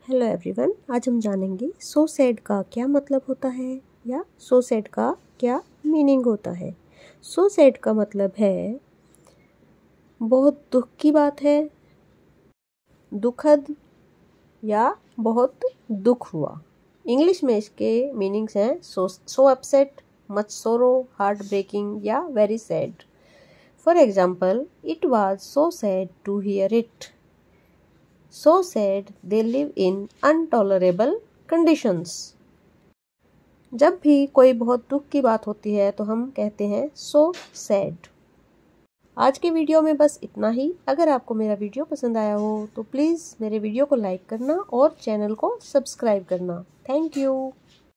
Hello everyone, आज हम जानेंगे सो सैड का क्या मतलब होता है या सो सैड का क्या मीनिंग होता है। सो सैड का मतलब है बहुत दुख की बात है, दुखद या बहुत दुख हुआ। इंग्लिश में इसके मीनिंग्स हैं so upset, much sorrow, heart breaking या very sad. For example, it was so sad to hear it. So sad they live in intolerable conditions. जब भी कोई बहुत दुख की बात होती है तो हम कहते हैं so sad. आज के वीडियो में बस इतना ही। अगर आपको मेरा वीडियो पसंद आया हो तो प्लीज़ मेरे वीडियो को लाइक करना और चैनल को सब्सक्राइब करना। Thank you.